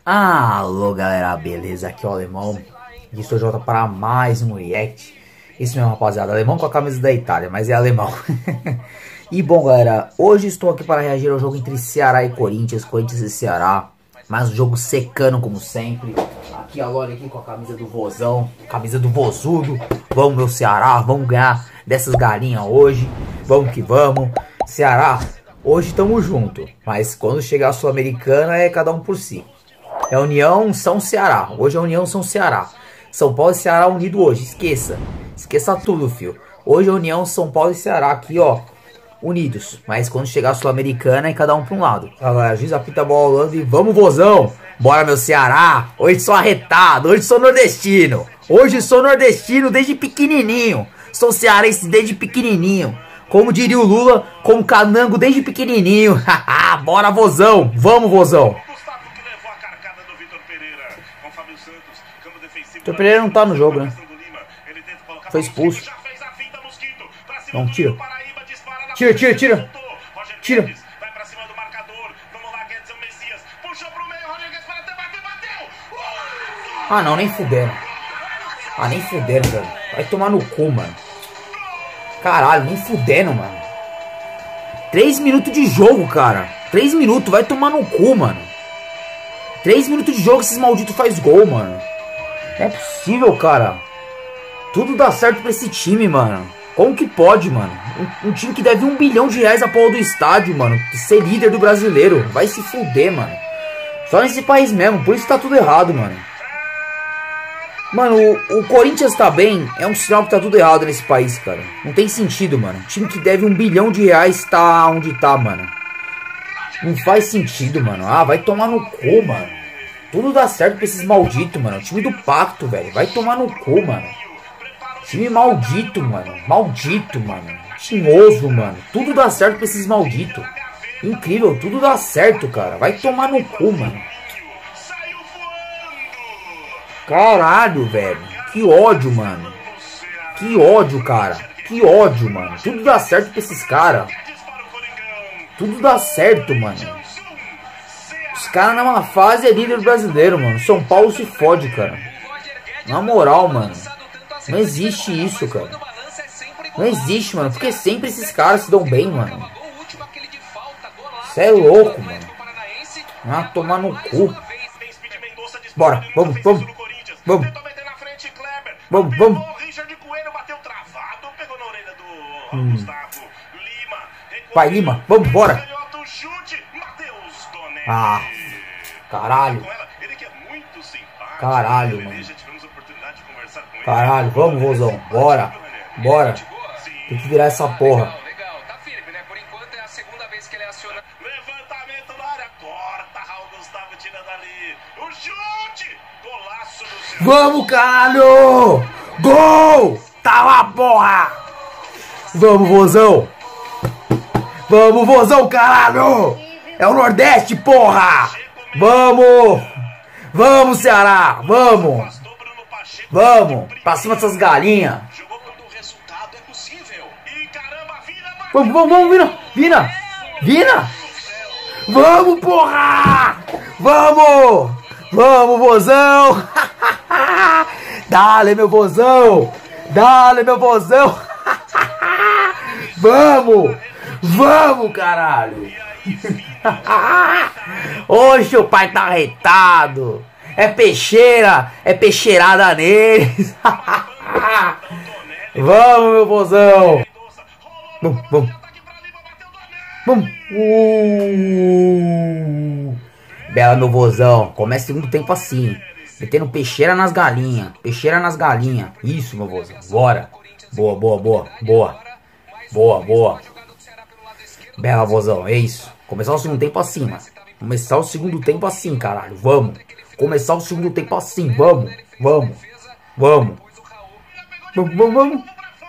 Alô galera, beleza? Aqui é o Alemão e estou de volta para mais um react. Isso mesmo, rapaziada, Alemão com a camisa da Itália, mas é alemão. E bom galera, hoje estou aqui para reagir ao jogo entre Ceará e Corinthians e Ceará. Mas o jogo secando como sempre. Aqui a Lore aqui com a camisa do vozão, camisa do vozudo. Vamos meu Ceará, vamos ganhar dessas galinhas hoje. Vamos que vamos. Ceará, hoje tamo junto, mas quando chegar a Sul-Americana é cada um por si. É União São Ceará. Hoje é União São Ceará. São Paulo e Ceará unido hoje. Esqueça. Esqueça tudo, filho. Hoje é União São Paulo e Ceará aqui, ó. Unidos. Mas quando chegar a Sul-Americana é cada um pra um lado. Galera, juiz apita a bola rolando e vamos, vozão. Bora, meu Ceará. Hoje sou arretado. Hoje sou nordestino. Hoje sou nordestino desde pequenininho. Sou cearense desde pequenininho. Como diria o Lula, como canango desde pequenininho. Bora, vozão. Vamos, vozão. O Pereira não tá no jogo, né? Foi expulso. Não, tira. Tira, tira, tira. Tira. Ah, não, nem fuderam. Ah, nem fuderam, velho. Vai tomar no cu, mano. Caralho, nem fudendo, mano. 3 minutos de jogo, cara. 3 minutos, vai tomar no cu, mano. 3 minutos de jogo, esses malditos faz gol, mano. Não é possível, cara. Tudo dá certo pra esse time, mano. Como que pode, mano? Um time que deve R$1 bilhão a porra do estádio, mano. Ser líder do brasileiro. Vai se fuder, mano. Só nesse país mesmo. Por isso tá tudo errado, mano. Mano, o Corinthians tá bem. É um sinal que tá tudo errado nesse país, cara. Não tem sentido, mano. Time que deve R$1 bilhão tá onde tá, mano. Não faz sentido, mano. Ah, vai tomar no cu, mano. Tudo dá certo pra esses malditos, mano. O time do pacto, velho. Vai tomar no cu, mano. Time maldito, mano. Maldito, mano. Tinhoso, mano. Tudo dá certo pra esses malditos. Incrível, tudo dá certo, cara. Vai tomar no cu, mano. Caralho, velho. Que ódio, mano. Que ódio, cara. Que ódio, mano. Tudo dá certo pra esses caras. Tudo dá certo, mano. Os caras na má fase é líder brasileiro, mano. São Paulo se fode, cara. Na moral, mano. Não existe isso, cara. Não existe, mano. Porque sempre esses caras se dão bem, mano. Cê é louco, mano. Ah, tomar no cu. Bora, vamos, vamos. Vamos. Vamos, vamos. Vai, Lima. Vamos, bora. Ah, caralho. Caralho, mano. Caralho, vamos, vozão. Bora. Bora. Tem que virar essa porra. Vamos, caralho. Gol. Tá lá, porra. Vamos, vozão. Vamos, vozão, caralho. É o Nordeste, porra! Vamos! Vamos, Ceará! Vamos! Vamos! Pra cima dessas galinhas! Vamos, vamos, vamos, Vina! Vina! Vina! Vamos, porra! Vamos! Vamos, vozão! Dale, meu vozão! Dale, meu vozão! Vamos! Vamos, caralho! Hoje o pai tá arretado. É peixeirada neles. Vamos, meu vozão. Vamos, vamos. Vamos. Bela, meu vozão. Começa o segundo tempo assim. Metendo peixeira nas galinhas. Peixeira nas galinhas. Isso, meu vozão. Bora. Boa, boa, boa. Boa. Boa, boa. Bela, vozão. É isso. Começar o segundo tempo assim, mano. Começar o segundo tempo assim, caralho. Vamos. Começar o segundo tempo assim. Vamos. Vamos. Vamos. Vamos, vamos, vamos.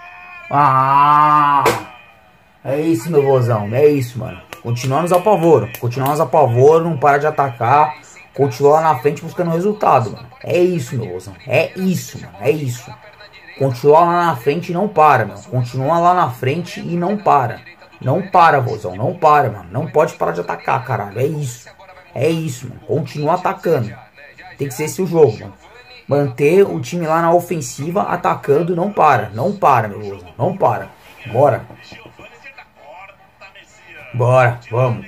Ah! É isso, meu vozão. É isso, mano. Continuar nos apavoros. Continuar nos apavoros. Não para de atacar. Continuar lá na frente buscando resultado, mano. É isso, meu vozão. É isso, mano. É isso. Continuar lá na frente e não para, mano. Continua lá na frente e não para. Não para, vozão. Não para, mano. Não pode parar de atacar, caralho. É isso. É isso, mano. Continua atacando. Tem que ser esse o jogo, mano. Manter o time lá na ofensiva, atacando, não para. Não para, meu Deus. Não para. Bora. Bora, vamos.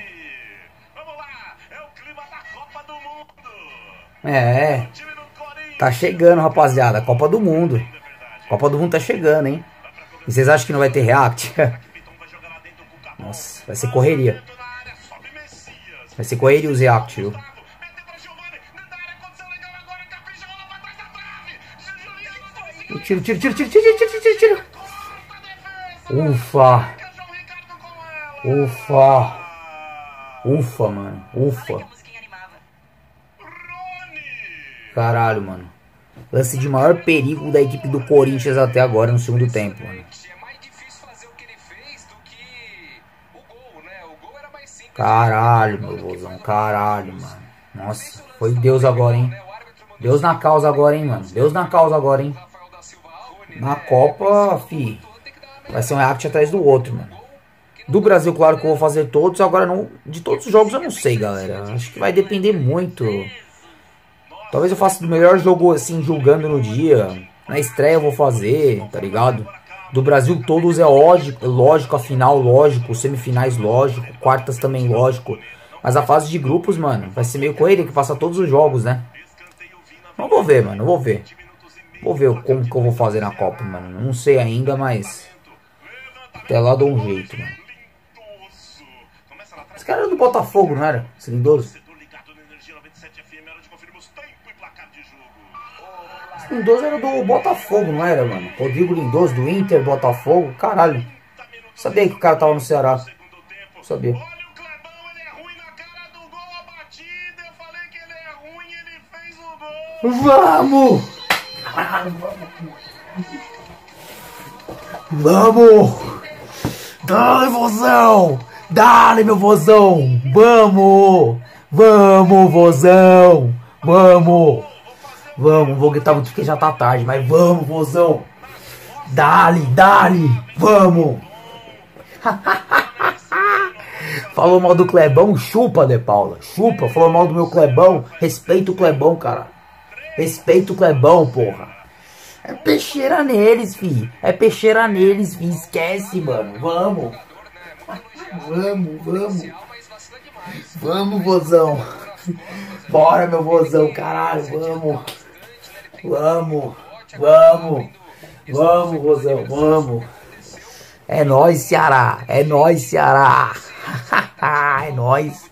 É. Tá chegando, rapaziada. Copa do Mundo. Copa do Mundo tá chegando, hein? E vocês acham que não vai ter react? Nossa, vai ser correria. Vai ser correria os react, viu? Tiro, tiro, tiro, tiro, tiro, tiro, tiro, tiro. Ufa. Ufa. Ufa, mano. Ufa. Caralho, mano. Lance de maior perigo da equipe do Corinthians até agora no segundo tempo, mano. Caralho, meu vozão. Caralho, mano. Nossa, foi Deus agora, hein. Deus na causa agora, hein, mano. Deus na causa agora, hein. Na Copa, fi, vai ser um react atrás do outro, mano. Do Brasil, claro que eu vou fazer todos. Agora, não, de todos os jogos eu não sei, galera. Acho que vai depender muito. Talvez eu faça do melhor jogo, assim, julgando no dia. Na estreia eu vou fazer, tá ligado? Do Brasil todos é lógico, a final lógico, semifinais lógico, quartas também lógico. Mas a fase de grupos, mano, vai ser meio correria que passa todos os jogos, né? Não vou ver, mano, vou ver. Vou ver como que eu vou fazer na Copa, mano. Não sei ainda, mas até lá dou um jeito, mano. Esse cara era do Botafogo, não era? Esse Lindoso. Esse Lindoso era do Botafogo, não era, mano? Rodrigo Lindoso, do Inter, Botafogo. Caralho. Sabia que o cara tava no Ceará. Sabia. Vamos! Vamos! Dale, vozão! Dale, meu vozão! Vamos! Vamos, vozão! Vamos! Vamos, vou gritar muito porque já tá tarde, mas vamos, vozão! Dale, dale! Vamos! Falou mal do Clebão, chupa, De Paula. Chupa, falou mal do meu Clebão. Respeita o Clebão, cara. Respeita o Clebão, porra. É peixeira neles, fi. É peixeira neles, fi. Esquece, mano. Vamos. Vamos, vamos. Vamos, vozão. Bora, meu vozão, caralho. Vamos. Vamos. Vamos. Vamos, vozão. Vamos. É nóis, Ceará. É nóis, Ceará. É nóis.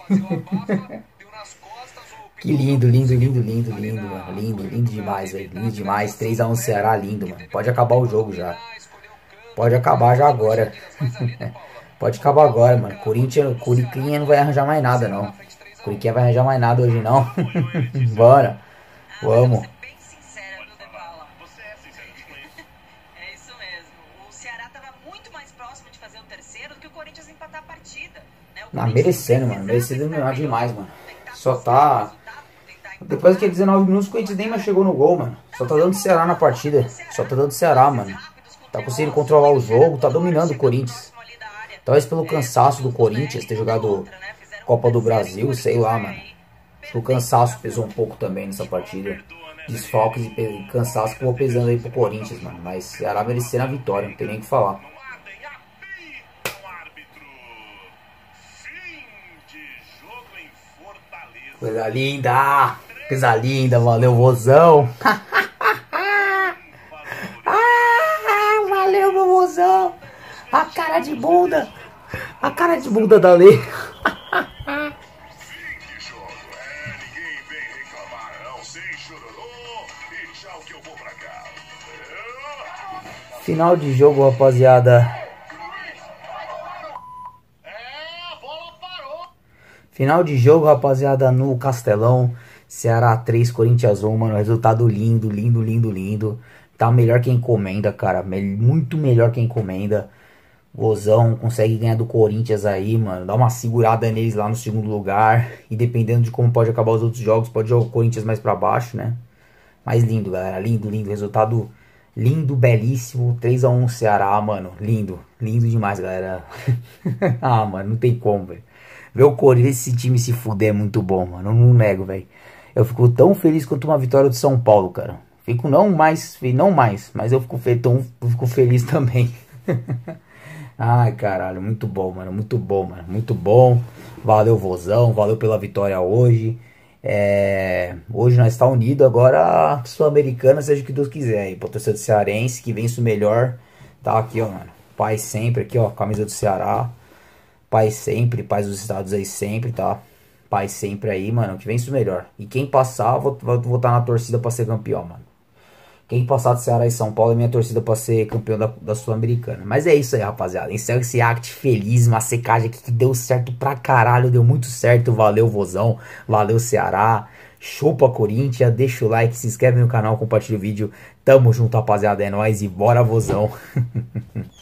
Que lindo, lindo, lindo, lindo, lindo, mano. Lindo, lindo demais, velho. Lindo demais. 3 a 1 Ceará, lindo, mano. Pode acabar o jogo já. Pode acabar já agora. Pode acabar agora, mano. Curiquinha não vai arranjar mais nada, não. Curiquinha vai arranjar mais nada hoje, não. Bora. Vamos. É isso mesmo. O Ceará tava muito mais próximo de fazer o terceiro do que o Corinthians empatar a partida. Não, merecendo, mano. Merecendo demais, mano. Só tá... Depois daqueles 19 minutos, o Corinthians nem mais chegou no gol, mano. Só tá dando Ceará na partida. Só tá dando Ceará, mano. Tá conseguindo controlar o jogo, tá dominando o Corinthians. Talvez pelo cansaço do Corinthians ter jogado Copa do Brasil, sei lá, mano. Acho que o cansaço pesou um pouco também nessa partida. Desfalques e cansaço que eu vou pesando aí pro Corinthians, mano. Mas Ceará merecendo a vitória, não tem nem o que falar. Coisa linda! Coisa linda, valeu, vozão! Valeu, meu vozão! A cara de bunda! A cara de bunda da lei! Final de jogo, rapaziada. Final de jogo, rapaziada, no Castelão. Ceará 3, Corinthians 1, mano. Resultado lindo, lindo, lindo, lindo. Tá melhor que encomenda, cara. Muito melhor que encomenda. Gozão consegue ganhar do Corinthians aí, mano. Dá uma segurada neles lá no segundo lugar. E dependendo de como pode acabar os outros jogos, pode jogar o Corinthians mais pra baixo, né? Mas lindo, galera. Lindo, lindo. Resultado lindo, belíssimo. 3 a 1 Ceará, mano. Lindo. Lindo demais, galera. Ah, mano, não tem como, velho. Ver o Corinthians, esse time se fuder é muito bom, mano. Eu não nego, velho. Eu fico tão feliz quanto uma vitória do São Paulo, cara. Fico não mais, mas eu fico feliz também. Ai, caralho, muito bom, mano, muito bom, mano, muito bom. Valeu, vozão, valeu pela vitória hoje. Hoje nós está unido, agora a Sul-Americana, seja o que Deus quiser aí, pro torcedor cearense, que vence o melhor. Tá aqui, ó, mano, paz sempre aqui, ó, camisa do Ceará. Paz sempre, paz dos estados aí sempre, tá? Paz sempre aí, mano, que vence o melhor. E quem passar, vou estar na torcida pra ser campeão, mano. Quem passar do Ceará e São Paulo é minha torcida pra ser campeão da Sul-Americana. Mas é isso aí, rapaziada. Encerro esse act feliz, uma secagem aqui que deu certo pra caralho. Deu muito certo. Valeu, vozão. Valeu, Ceará. Chupa, Corinthians. Deixa o like, se inscreve no canal, compartilha o vídeo. Tamo junto, rapaziada. É nóis e bora, vozão.